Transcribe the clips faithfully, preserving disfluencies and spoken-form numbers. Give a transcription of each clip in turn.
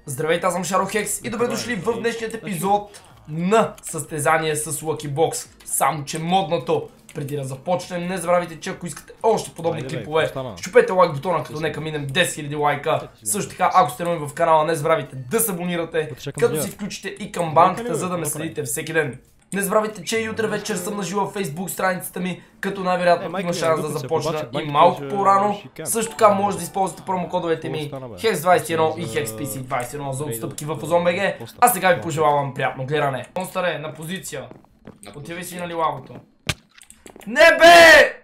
Здравейте, аз съм Шарохекс и добре дошли в днешният епизод на състезание с Lucky Box. Само че модното. Преди да започнем, не забравяйте, че ако искате още подобни клипове, щупете лайк бутона, като нека минем десет хиляди лайка. Също така, ако сте нови в канала, не забравяйте да се абонирате, като си включите и камбанката, за да ме следите всеки ден. Не забравяйте, че и утре вечер съм на живо в Facebook страницата ми, като най-вероятно има шанс да започна и малко по-рано. Също така може да използвате промокодовете ми Хекс двайсет и едно и Хекс Пи Си двайсет и едно за отстъпки в OzonBG. А сега ви пожелавам приятно гледане. Монстър е на позиция. Отиви си нали лавото. Не бе!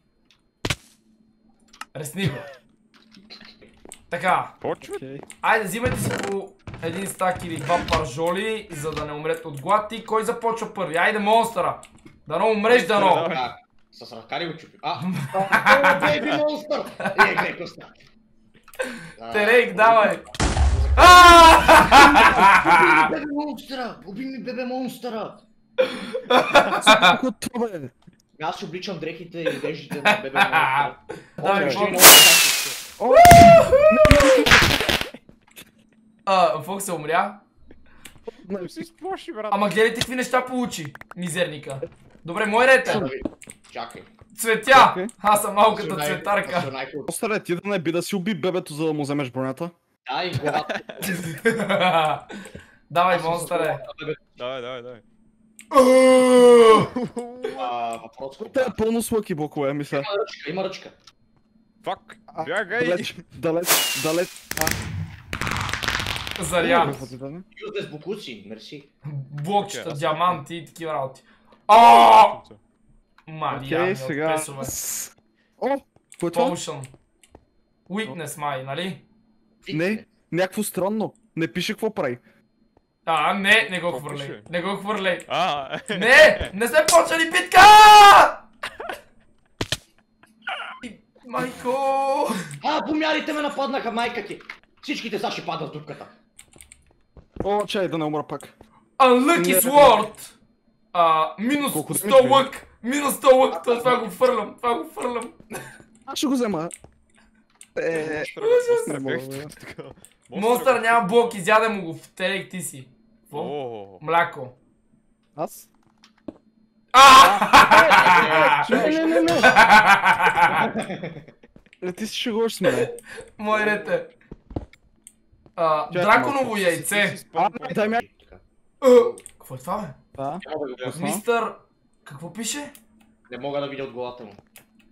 Ресни го. Така. Айде, взимайте си по един стак или два паржоли, за да не умрете от глад. И кой започва първи? Айде, монстъра! Дано умреш, дано! С ръка ли го чупи? А, бейби монстър! Е, гледай коста! Терейк, давай! Бебе монстъра! Уби ми бебе монстъра! Аз ще обличам дрехите и одеждите на бебе монстъра. Давай, А, Фокс се умря. Ама гледайте какви неща получи, мизерника. Добре, мой ред е. Чакай. Цветя! Аз съм малката цветарка. Остаре, ти да не би да си уби бебето, за да му вземеш бронята? Да, и главата. Давай, монстъре. Давай, давай, давай. Въпрос. Те е пълно с лъки блокове, мисля. Има ръчка, има ръчка. Фак, бягай! Далеч, далеч, далеч. Заря. Юздес букуци, мерси. Блокчета, диаманти и такива работи. Оооо! Малия ми сега... отпесове. О, кое е това? Potion. Weakness май, нали? Не, някакво странно. Не пише какво прави. А, не, не го хвърляй. Не го хвърляй. А, Не! Не сме почнали битка! Майко! А, помярите ме нападнаха, майка ти! Всичките са ще падат в дупката. О, чай да не умра пак. Unlucky Sword! А, минус сто лък! Минус сто лък! Това го фърлям, това го фърлям. Аз ще го взема. Еее... Не мога. Монстър няма блок, изяде му го. Терек ти си. Какво? Мляко. Аз? Аааа! Не, не, не, не. Е, ти си шегуваш с мене. Мой ред е. Драконово яйце. А, дай ми... Какво е това, бе? Да. Мистър... Какво пише? Не мога да видя от главата му.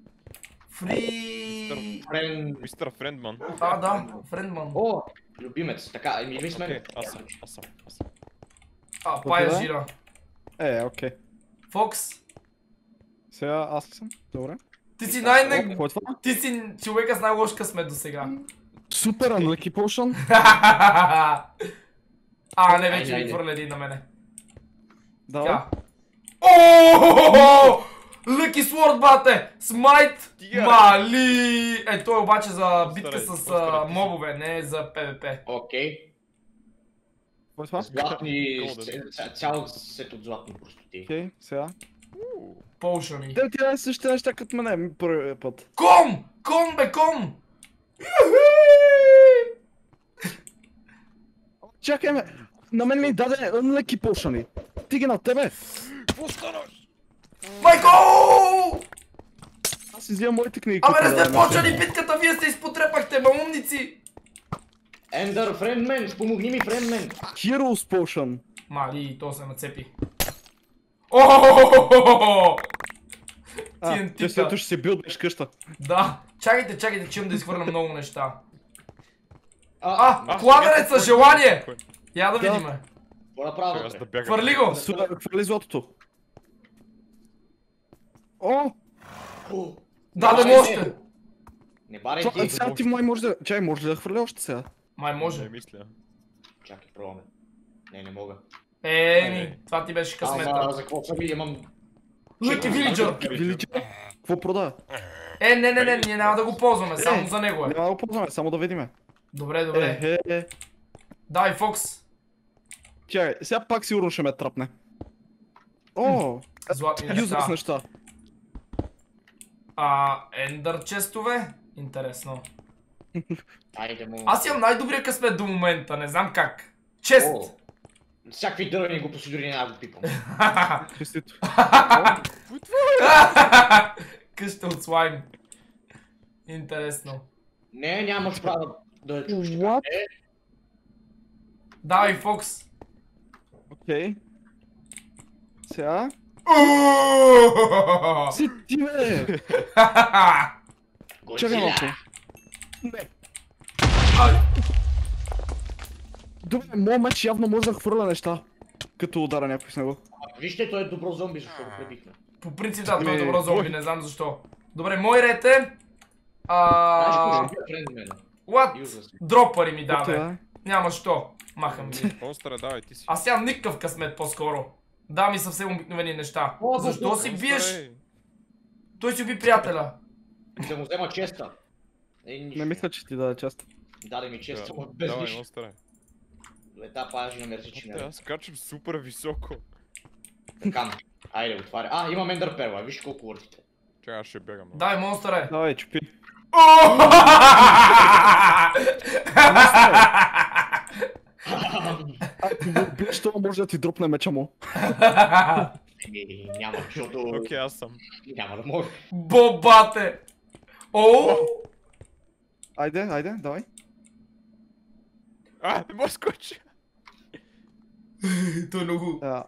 Фри... Мистер Френдман. А, да, Френдман. О, любимец. Така, еми ви с мен. Аз съм, аз съм, аз съм. А, пая жира. Е, окей. Фокс. Сега аз съм. Добре. Ти си най-не... Какво е това? Ти си човека с най-лош късмет до сега. Супер Unlucky Potion. А, не, вече ми хвърля един на мене. Давай. Ооо! Lucky Sword, бате! Смайт! Мали! Е, той обаче за битка с мобове, не за PvP. Окей. Какво е това? Златни... Цял сет от златни простоти. Окей, сега. Поушани. Те ти дай същите неща като мене първия път. Ком! Ком, бе, ком! Чакай ме! На мен ми даде Unlucky Potion-и. Ти ги на тебе! Майко! Аз изявам моите книги. Абе, не сте почали битката, вие се изпотрепахте, ма умници! Ендър, френдмен, спомогни ми, френдмен! Heroes Potion. Мали, то се нацепи. Ооо! А, ти след ще се билднеш къща. Да, чакайте, чакайте, че имам да изхвърля много неща. А, кладенец със желание! Я да видиме. Какво направя? Хвърли го! Хвърли златото. О! Даде му още! Не барай ти. Сега ти май може да... Чай, може ли да хвърля още сега? Май може. Не мисля. Чакай, пробваме. Не, не мога. Еми, това ти беше късмета. Ама, за какво съм имам... Lucky Villager! Villager? Какво продава? Е, не, не, не, ние няма да го ползваме, само за него е. Няма да го ползваме, само да видиме. Добре, добре. Е, е, е. Давай, Фокс. Чакай, сега пак сигурно ще ме трапне. О! Златни Юзъс неща. неща. А, ендър честове? Интересно. Айде му. Аз имам най-добрия късмет до момента, не знам как. Чест! О, всякакви дървени глупости дори няма да го пипам. Честито. Къща от слайм. Интересно. Не, нямаш право да я чуеш така. What? Е, Давай, Фокс. Окей. Сега. Си ти, бе! Чакай Годзила. малко. Не. Добре, моят меч явно може да хвърля неща. Като удара някой с него. Вижте, той е добро зомби, защо го пребихме. По принцип да, той е Ами, добро зомби, кой? не знам защо. Добре, мой ред е... Знаеш А... какво ще бия френдмена? What? Юзлес. Дропари ми Какво даде. е? Няма що. Махам ги. Монстър, давай, ти си. Аз нямам никакъв късмет по-скоро. Да ми съвсем обикновени неща. О, Защо Бог, си Монстър, биеш? ей. Той си уби приятеля. Да му взема честа. Е, нищо. Не мисля, че ти даде част. Даде ми честа, Да, но без Давай, нищо. монстър. Лета пажи на мерсичи Те, на Аз скачам супер високо. Така. Айде, отваря. А, имам ендър перла, виж колко въртите. Чакай, аз ще бягам. Дай, монстър е. Давай, чупи. Биш, това може да ти дропне меча му. Еми, няма, защото Окей, аз съм. няма да мога. Бобате! Оу! Айде, айде, давай. А, не мога да скоча. Той е много... А.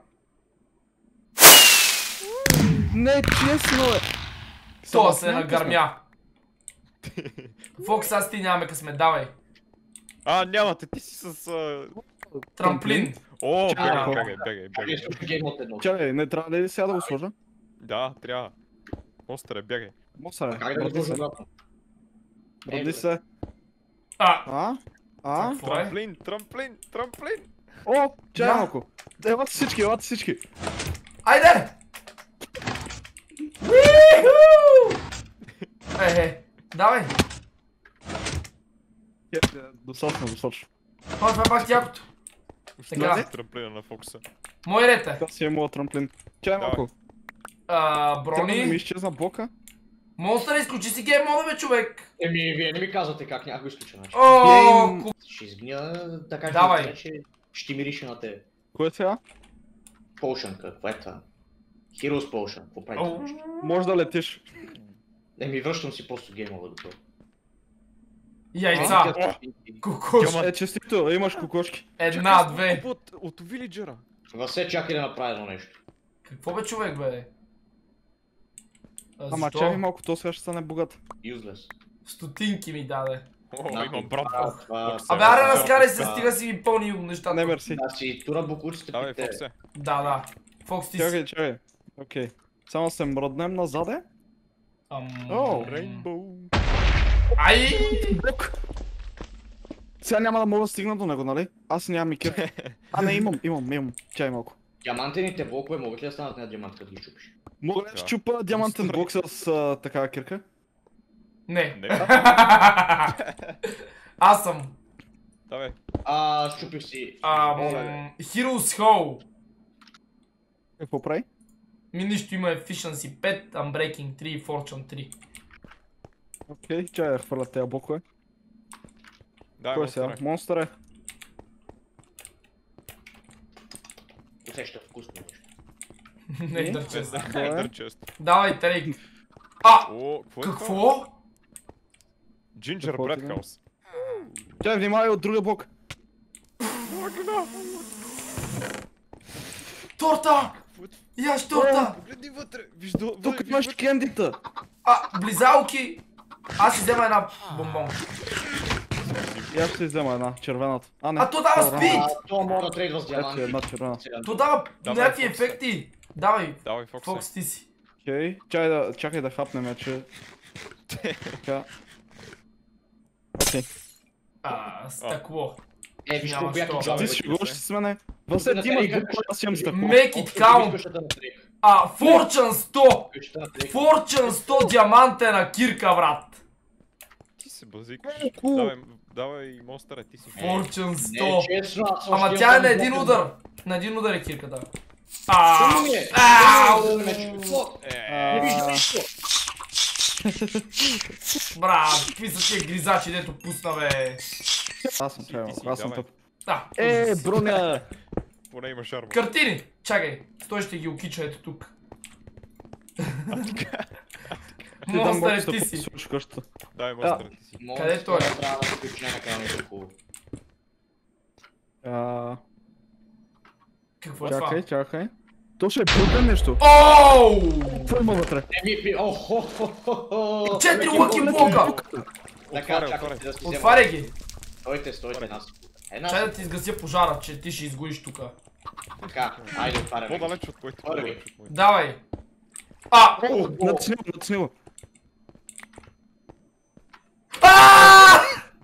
Не, честно е. Това се нагърмя. Фокс, аз ти нямаме късмет, давай. А, нямате, ти си с... а, Трамплин. О, Чакай, бягай, малко. бягай, бягай, Ами, бягай. също гейм от едно. Чакай, не трябва ли сега да го сложа? Да, трябва. Монстър, бягай. Мосаре, Как да го бради сложа се. обратно? Бради се. А, А? А? какво е? Трамплин, трамплин, трамплин. О, чакай Да. малко. Елате всички, елате всички. Айде! Уиху! Е, е, давай. Е, Достатъчно, достатъчно. Това това е пак якото. Така. Ще трамплина на Фокса. Мой ред е. Така си е моят трамплин. Чакай Давай. малко. А, Трябва да ми брони. изчезна блока. Монстър, изключи си гейм мода, бе, човек. Еми, вие не ми казвате как някой изключа начин. О, Гейм. ку- Ще изгня така, Давай. че че ще мирише на тебе. Кое е сега? Potion, какво е това? Heroes Potion, какво прави това О. нещо? Може да летиш. Еми, връщам си просто геймове до това. Яйца. Кукуш. Е, честито, имаш кокошки. Една, две. От, от вилиджера. Въсе чакай да направя едно нещо. Какво бе, човек, бе? А, Ама защо? чакай малко, то сега ще стане богат. Useless. Стотинки ми даде. О, Да, имам брат. това- това- Фокс, Абе, аре, Да, разкарай се, да. стига си ми пълни нещата. Не, мерси. Да си тура букуците Давай, при те. Фоксе. Да, да. Фокс, ти си. Чакай, чакай. Окей. Само се мръднем назаде. Ам... О, Рейнбоу. Ай! Блок. Сега няма да мога да стигна до него, нали? Аз нямам и кир. А, не, имам, имам, имам. Чай малко. Диамантените блокове могат ли да станат на диамант, като ги чупиш? Мога ли да Да. щупа диамантен блок с а, такава кирка? Не. Не. Аз съм. Давай. А, щупих си. Ам... Оле, Heroes Hole. Какво прави? Ми нищо има Efficiency пет, Unbreaking три и Fortune три. Окей, чай да хвърля тези блокове. Давай, Кой е сега? монстър. Монстър е. усеща вкусно нещо. Не, Не? да Не чест. знам, Кой е? Ендър чест. Давай, Трейк. А! О, какво е това? Какво? Джинджер Какво Бред ти да? Хаус. Чай, внимавай от другия блок. Торта! Яш торта! Погледни вътре. Виж до... Тук виж имаш вътре. кендита. А, близалки! Аз си взема една бомбон. И аз ще си взема една, червената. А, не. А то дава По-рано. спид! А, това мога да трейдва с Ето диаманти. една червена. Сега. То дава Давай, някакви Фоксе. ефекти. Давай, Давай, Фоксе. Фокс, ти си. Окей, чай да, чакай да хапнем, че... Така. Окей. А, стъкло. Е, виж Няма колко яки що. джобове. Ти си го ще с мене. Въсе, ти имаш буква, аз имам стъкло. Make it count! А, Fortune сто! Fortune сто диамантена кирка, брат! Ти се базикаш. Колко? Давай, давай, монстъра, ти си. Fortune Не, сто! честно, аз Ама още тя е имам на един блока. удар. На един удар е кирката. А, Тъмно ми е. Ау! Тъмно ми е, човек. Какво? Е, Не виждам А, нищо. Брат, какви са тия гризачи, дето пусна, бе. Аз съм правил, аз съм давай. тъп. Да. Е, броня! Поне имаш арма. Картини! Чакай, той ще ги окича ето тук. Монстър, ти си. Дай монстър, ти си. Къде той е? Трябва да се включи някъде нещо хубаво. А, Какво е това? Чакай, чакай. То ще е брутен нещо. Оу! Какво има вътре? Ем ви пи, охо, хо, хо, хо. Четири лъки блока! Така, Отваряй, чакайте да си взема. Отваряй ги! Стойте, стойте нас. Една Чай да ти изгася пожара, че ти ще изгориш тука. така, айде отваряме. ги. По-далеч от моите, по-далеч от моите. Давай! А! Натисни го, натисни го. А!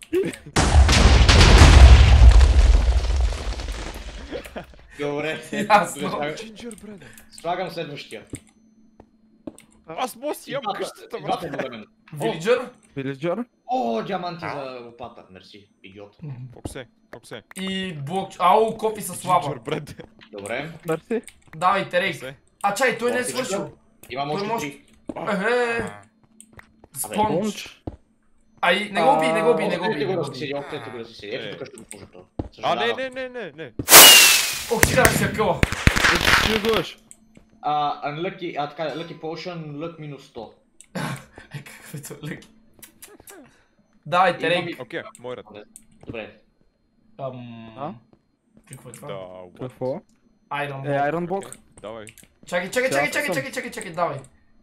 Добре. Ясно. Слагам- Gingerbread. Слагам следващия. Аз мога си ям Двата- къщата, двата брат. едновременно. Вилиджър Вилиджър. О, диаманти за лопата. Мерси, идиот. Фоксе, фоксе. и блок... Ау, копи са слаба. Gingerbread. Добре. Мерси. Давайте, рейк. Фоксе. А чай, той не е свършил. Имам Той още може- три. Ехе. Спонж. Понч. Ай, не го би, не го би, не го би. Опитайте не го го да би. си седи, опитайте го да си седи. Ето Е. тук ще го пожа това. А, не, Съжалявам. не, не, не, не. Ох, ти как се къла. Ти го гледаш. А, unlucky, а така, lucky potion, luck минус сто. Е, каквито леки. Давайте, Имам рейк. и- Окей, мой ред. Добре. Ам... А? Какво е Да, това? what? Какво? Iron Е, Block. Iron Block. Окей, Давай. Чакай, чакай, чакай, Сега чакай, съм. чакай, чакай, чакай, давай.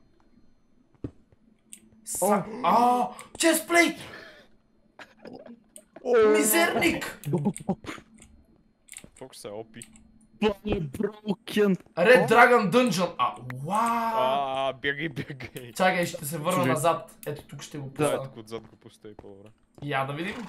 Са... А, честплейт! Мизерник! Фоксе, опи. Broken. Red Dragon Dungeon. А, вау! А, бягай, бягай. Чакай, ще се върна Чуди. назад. Ето тук ще го Да, пусна. тук отзад го постави по-добре. Я да видим.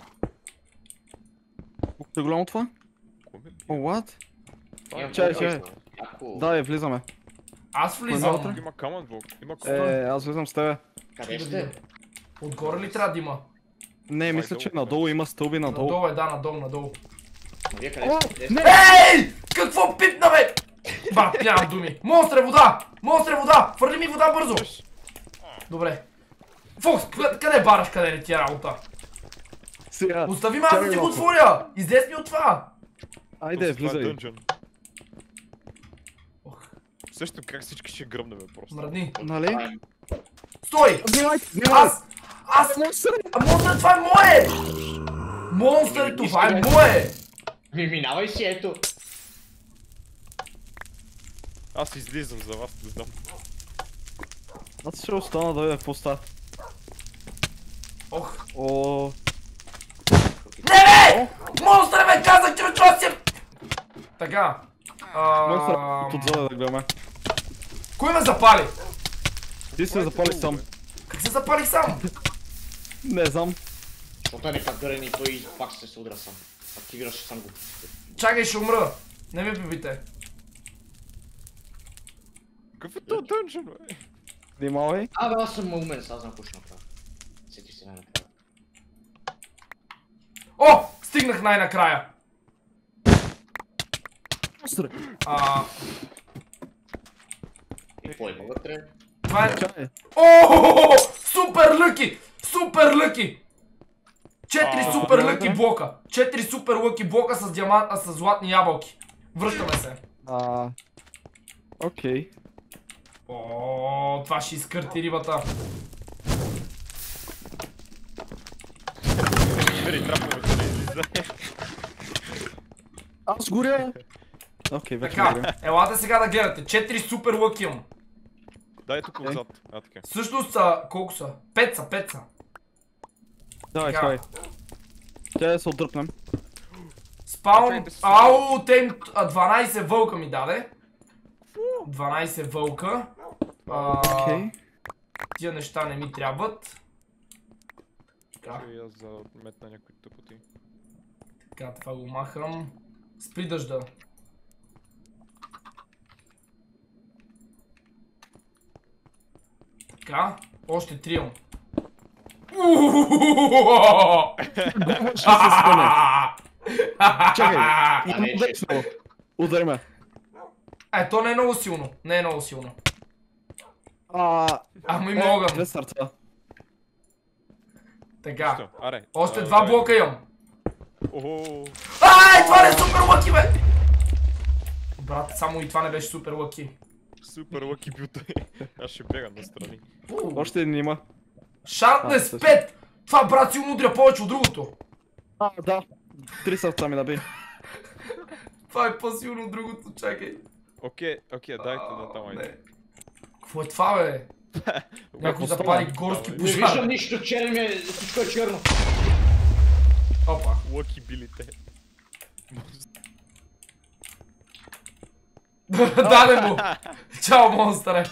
Колко е голямо това? Кой ме О, бие? what? Имам чай, много чай. яко. Яко. Да, е, влизаме. Аз Кой влизам. вътре? Има камън блок. Има Е. камън. Е, аз влизам с тебе. Къде Да сте? видя. Отгоре ли трябва да има? Не, мисля, че надолу има стълби надолу. Надолу е, да, надолу, надолу. Вие къде сте? Къде сте? Не! Ей! Какво пипна, бе? Брат, нямам думи. Монстър е вода! Монстър е вода! Фърли ми вода бързо! Добре. Фокс, къде- къде бараш, къде не ти е работа? Сега. Остави ме, аз да чакай ти го малко. отворя! Излез ми от това! Айде, Това е влизай. дънжън. Ох, Също как всички ще гръмнем просто. мръдни. Нали? Стой! Внимайте, внимайте! Аз! Аз! А монстър, това е мое! Монстър, това е мое! Ми минавай си, ето. Аз излизам за вас, не знам. Аз ще остана да видя какво става. Ох. О, Не, бе! Монстър, бе! Казах, че това си... Така. монстър, Ам, отзаде да гледаме. Кой ме запали? Ти се запали сам. Как се запалих сам? Не знам. Защото е некадърен и той пак ще се удра сам. Активираше сам го. Чакай, ще умра. Не ме пипите. Какъв е този дънжън, бе? Внимавай. Абе, аз съм умен, сега знам какво ще направя. Сети се най-накрая. О! Стигнах най-накрая. Монстър. А, И какво има вътре? това е... Чай. О! Супер лъки! Супер лъки! Четири А, супер добре, лъки добре. блока. Четири супер лъки блока с диамант, а с златни ябълки. Връщаме се. А. Окей. О, това ще изкърти рибата. Бери, траповете не излиза. Аз горя. Окей, вече Така, горя. елате сега да гледате. Четири супер лъки имам. Дай тук отзад. А, така. Всъщност са, колко са? Пет са, пет са. Давай, Така. давай. Тя да се отдръпнем. Спаун, Чакай да се ау, те им а, дванайсет вълка ми даде. дванайсет вълка. А, Окей. Тия неща не ми трябват. Така, Ще и аз за метна някои тъпоти. така, това го махам. Спри дъжда. Така, още три имам. Ще се спъне. Чакай. А, Имам не, че- вечно. Удари ме. Е, то не е много силно. Не е много силно. А. Ама има е, огън. Две сърца. Така. Що? Аре. Още а, два давай. блока имам. Охо. Ай, това не е супер лъки, бе! Брат, само и това не беше супер лъки. Супер лъки бил той. Аз ще бягам настрани. Още един има. Шарпнес пет! Това, брат, силно удря повече от другото. А, да. Три сърца ми наби. Това е по-силно от другото, чакай. Окей, окей, дайте да там айде. Какво е това, бе? Някой запали горски Не пожар. виждам нищо, черен ми е, всичко е черно. Опа. Лъки билите. Даде му! Чао, монстъре!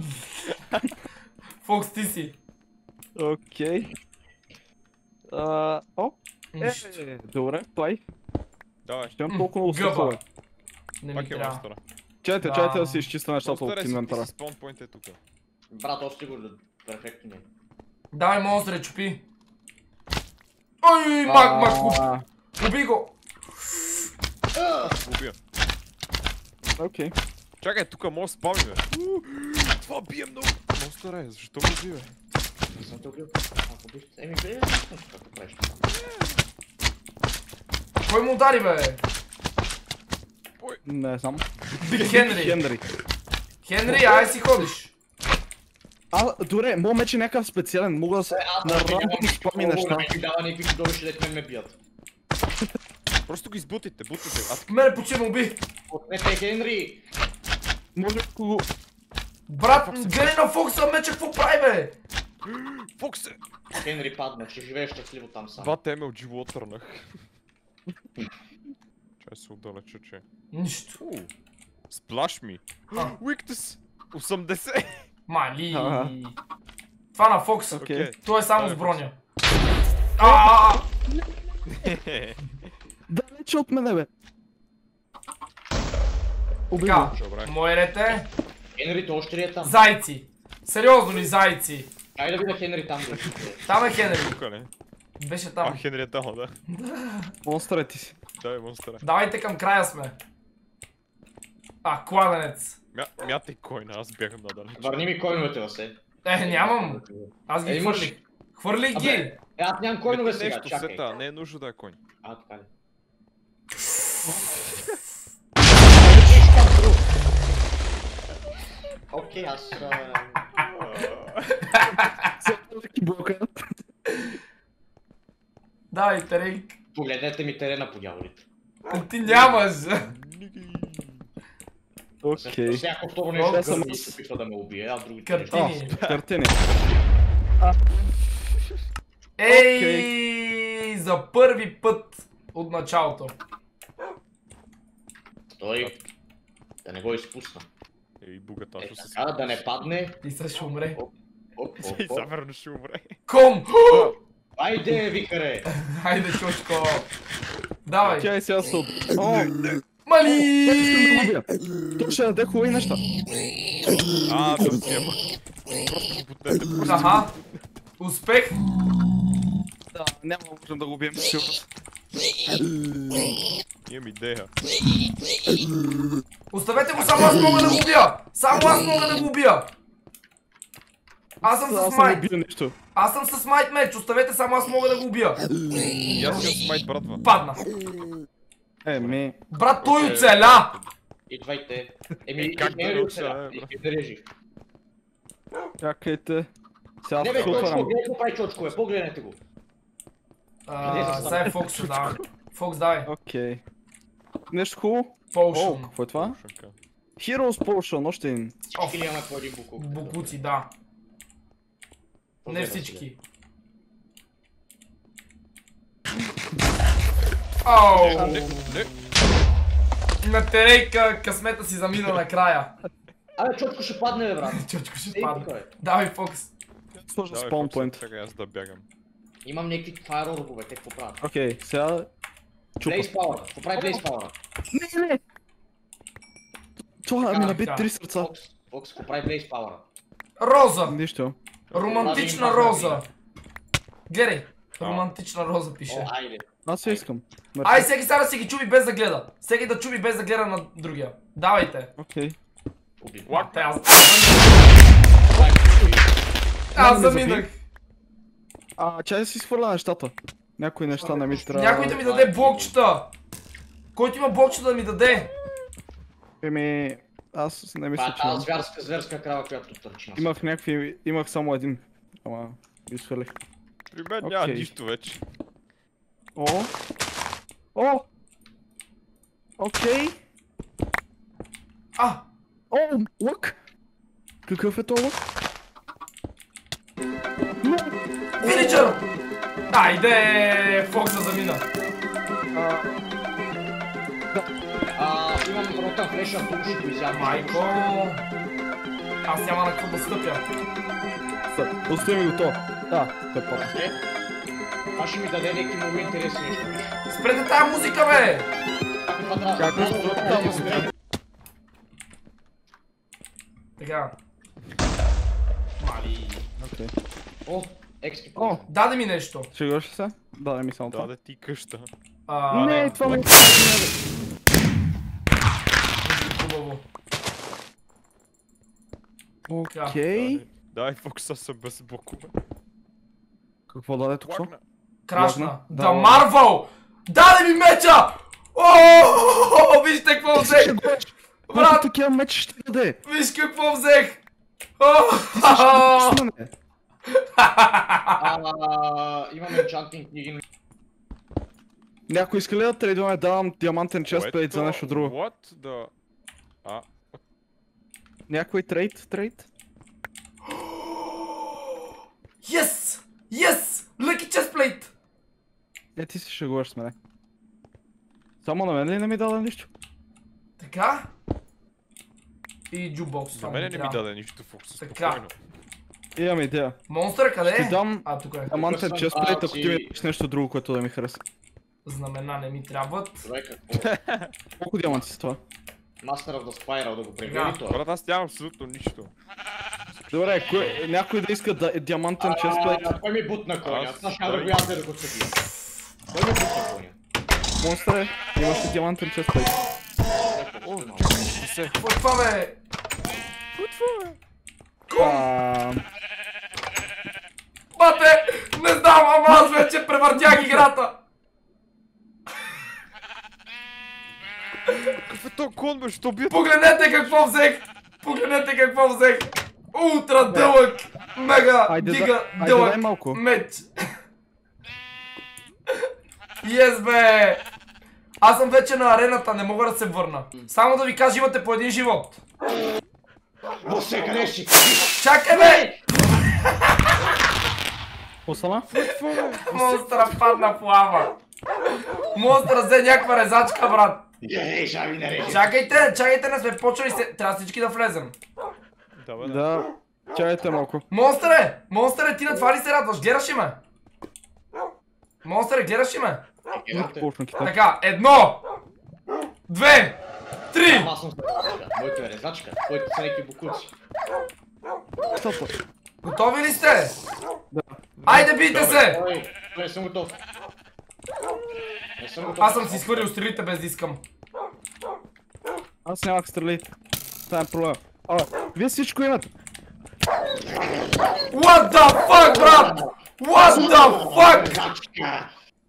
Фокс, ти си. Окей. А, О, Нищо. е, добре, плай. Давай. Ще имам толкова много Гъба. стъпове. Не ми Пак е трябва. монстъра. Чайте, Да. чайте да си изчиста нещата от Монстъра си инвентара. си спаун пойнт е тук. Брат, още го перфектно ми е. Давай, монстъре, чупи. Ой, мак, мак, куп. А, Уби го. Убия. Окей. Чакай, тук може да спами, бе. У, Това бие много. Монстъра е, защо го уби, бе? Не съм те убил. Ако бих... Еми, бе, не знам какво правиш това. Кой му удари, бе? Не знам. Биг Хенри. Хенри. Хенри, ай си ходиш. А, добре, моят меч е някакъв специален, мога да се Аз на вече нямам рандом спами никакво, неща. не ми дава никакви чудовища, дето мен ме бият. Просто ги избутайте, бутайте. Аз Мене почти ме уби. Отнете Хенри! Може го... Брат, гледай на Фокса, меча, какво прави, бе? Фоксе! Хенри падна, ще живее щастливо там сам. Два темел от живо отърнах. Чай се отдалеча, че. Нищо. Сплаш ми. А. Уиктес! осемдесет! Мали. Ага. Това на Фокс. Окей. Той е само Давай, с броня. Ааа! Далече от мене, бе. Убий Така, го. Добре. мое рете. Хенри, то още ли е там? Зайци. Сериозно ли зайци? Айде да видя Хенри там да е. Там е Хенри. Тук не? Беше А, там. Хенри е там, да. Монстър ти си. Дай, монстъра. Давайте към края сме. А, кладенец. Мя- Мятай койна, аз бягам надалеч. Върни ми койновете, Васе. Е, нямам. Аз ги Е, имаш. хвърлих. Хвърлих ги. Абе, Е, аз нямам койнове Мети сега, нещо, чакай. сета, не е нужно да е конь. А, така ли? Окей, аз... Селки блока. Давай, Терейк. Погледнете ми терена по дяволите. Ти нямаш. Окей. Всяко второ О, нещо, съм което с- се опитва да ме убие, а другите Картини. неща. О, картини. Ей, за първи път от началото. Стой. Да не го изпусна. Ей, Е, богаташо се така, да не падне. Ти също ще умре. Оп, оп, И оп. заверно ще умре. Ком! Айде, викаре! Хайде, чучко. Давай. Тя е сега суб. О, Мали! тук ще даде хубави неща. А, да взема. Просто ги бутнете. Аха. Успех. Да, няма да можем да го убием, сигурно. Имам идея. Оставете го, само аз мога да го убия. Само аз мога да го убия. Аз съм Аз с съм майт. убил нещо. Аз съм с майт меч. Оставете, само аз мога да го убия. И аз имам смайт, братва. Падна. Еми, Брат, той Окей. оцеля. Идвайте. Еми, Е, как да Хенри не оцеля. оцеля, бе, И Хенри е жив. чакайте. Сега Не бе, се Чочко, отварям. гледай го прави Чочко, бе, погледнете го. А, Сега е Фокс, ще давай. Фокс, давай. Окей. Нещо хубаво? О, Potion. какво е това? Шанка. Heroes Potion, още един. Всички нямаме по един букук. Букуци, да. Не Погледам всички. Ау! Не, не. На Терейка късмета си замина накрая. Абе, Чочко ще падне, бе, брат. Чочко ще Ей, падне. тук, бе. Давай, Фокс. Сложа Давай, спаун Фокс, поинт. Чакай аз да бягам. Имам някакви фаер орбове, те какво правят? Окей, сега... Чупа. Blaze Power, какво прави Blaze Power? Не, не! Това ми наби да. три сърца. Фокс, Фокс, какво прави Blaze Power? Роза. Нищо. Романтична роза. Гледай. Романтична роза О, пише. айде. Аз я искам. Ай, всеки сега да си ги чуби без да гледа. Всеки да чуби без да гледа на другия. Давайте. Окей. Убит. Те, аз... Това е ключови. Аз ме заминах. А, чай да си свърля нещата. Някои неща не ми трябва. Някой да ми даде блокчета! Който има блокчета да ми даде! Еми, аз не мисля, Това е че... тази зверска, зверска крава, която търчи. Имах някакви... Имах само един. Ама... Изхвърлих. При мен няма Окей. нищо вече. О! О! Окей! А! О! Лък! Какъв е то лък? Вилиджър! Айде! Фокса замина. А, А, имам ротен флеш, ако ще го изям. Майко! Аз няма на какво да стъпя. са, остави ми го то. Да, той пак. Е, това ще ми даде някакви много интересни неща. Спрете тая музика, бе! Това трябва Как трябва е да това трябва музика? да Така. Мали. Окей. О, експи. О, Даде ми нещо. шегуваш ли се? Да, не ми само Да, това. да ти къща. А, Не, това ме... Хубаво. Окей. Дай фокуса са без бокове. Какво даде тук? Лагна. Крашна. Лагна. Да, Да, Марвел! Даде ми меча! О, вижте какво взех! Колко Брат, такива мечи ще даде? виж какво взех! О, Писмане. А, имам енчантинг книги. Някой иска ли да трейдваме, давам диамантен честплейт за Което- нещо друго. What the... А, Някой трейд, трейд? Yes! Yes! Lucky chestplate! Е, ти си шегуваш с мене. Само на мен ли не ми даде нищо? Така. И джубокс. за мен не ми даде нищо фокуса, Така. спокойно. Имам идея. Монстър къде Ще е? дам А, тук е. диамантен Тук съм, честплейт, а, ако ти ти- ми дадеш нещо друго, което да ми хареса. Знамена не ми трябват. Човека, какво? Колко диаманти с това? Master of the Spiral да го превери това. Брат, аз нямам абсолютно нищо. Добре, кой, някой да иска да, диамантен честплейт? А, Кой ми бутна коня? Аз- Аз ще да го язда да го цепи. Кой ми бутна коня? Монстре, имаш ли диамантен честплейт? О, Се. Какво е това, бе? А, Бате! Не знам, ама аз вече превъртях играта! Какъв е то кон, бе, що бие? Погледнете какво взех! Погледнете какво взех! Ултра дълъг! Мега! Айде да- Гига! айде Дълъг! дай малко. Меч! Yes, бе! Аз съм вече на арената, не мога да се върна. Само да ви кажа, имате по един живот. О, се греши! Чакай, бе! Осама? Монстъра падна в лава. Монстъра взе някаква резачка, брат. Ей, жави не режи! Чакайте, чакайте, не сме почвали се. Трябва всички да влезем. Да, бе, да. Да, чакайте малко. Монстъре! Монстъре, ти на това ли се радваш? Гледаш ли ме? Монстъре, гледаш ли ме? Почна китай. Така, едно, две, три. Ама аз съм с резачка. Моето е резачка. Твоите са някакви букуци. Готови ли сте? Да. Айде, бийте се! Ой, не съм готов. Не съм готов. Аз съм си изхвърлил стрелите без да искам. Аз нямах стрели. Това е проблем. А, вие всичко имате. What the fuck, брат? What the fuck? Резачка!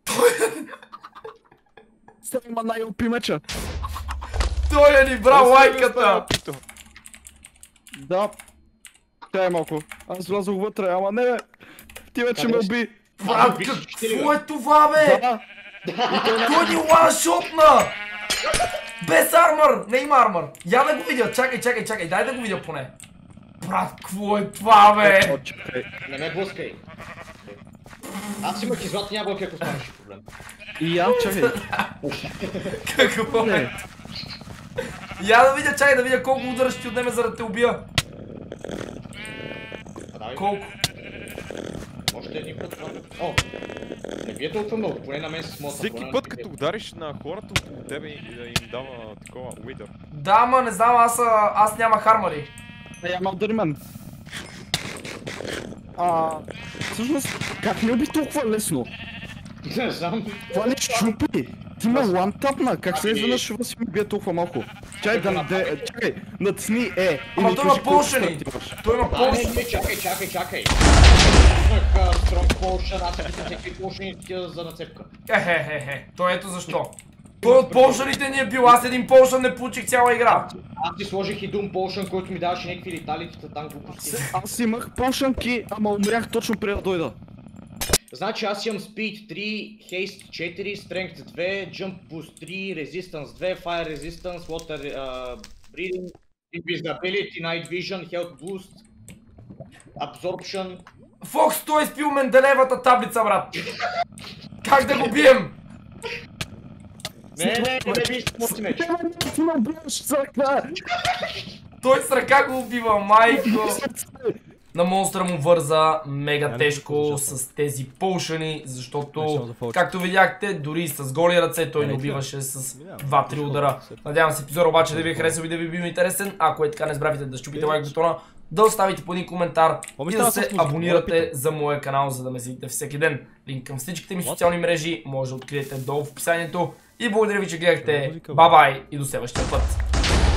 Сега има най-опи меча. Той е ни брал лайката. Да. Чай малко. Аз влязох вътре, ама не бе. Ти вече ме уби. Брат, какво е това, бе? Да. Той ни ланшотна! Без армър! Не има армър. Я да го видя. Чакай, чакай, чакай. Дай да го видя поне. Брат, какво е това, бе? О, чакай. Не ме блъскай. Аз имах и златни ябълки, ако станеше проблем. И я, чакай. Какво е? Не. Я да видя, чакай да видя колко удара ще ти отнеме, за да те убия. А, давай. Колко? Още един път. О! Не бие толкова много, поне на мен с моята. Всеки път, като удариш на хората около тебе и да им дава такова уидър. Да, ама не знам, аз, а, аз нямах армари. Ей, ама удари мен. А, всъщност, как не уби толкова лесно? Не знам. Това не щупи. Ти ме лантапна. Как се изведнъж ще си ми бие толкова малко? Чай да наде... Чакай, натисни Е. Ама или той кажи има колко полшени. стрелки имаш. Той има А, не, полшени. не, чакай, чакай, чакай. Имах strong potion, аз питам всеки potion такива за нацепка. Ехехехе, то ето защо. Той от полшаните ни е бил, аз един полшан не получих цяла игра. Аз ти сложих и Doom Potion, който ми даваше някакви леталите, там глупости. Аз имах пошънки, ама умрях точно преди да дойда. Значи аз имам Speed три, Haste четири, Strength две, Jump Boost три, Resistance две, Fire Resistance, Water uh, Breathing, Invisibility, Night Vision, Health Boost, Absorption. Фокс, той е спил Менделеевата таблица, брат. Как да го бием? Не, не, не, не биш смърти меч. Той с ръка го убива, майко. На монстра му върза мега тежко с тези полшани, защото, както видяхте, дори с голи ръце той не убиваше с два-три удара. Надявам се епизода обаче да ви е харесал и да ви е бил интересен. Ако е така, не забравяйте да щупите лайк бутона, да оставите по един коментар и да се абонирате за моя канал, за да ме следите всеки ден. Линк към всичките ми социални мрежи може да откриете долу в описанието. И благодаря ви, че гледахте. Бай-бай и до следващия път.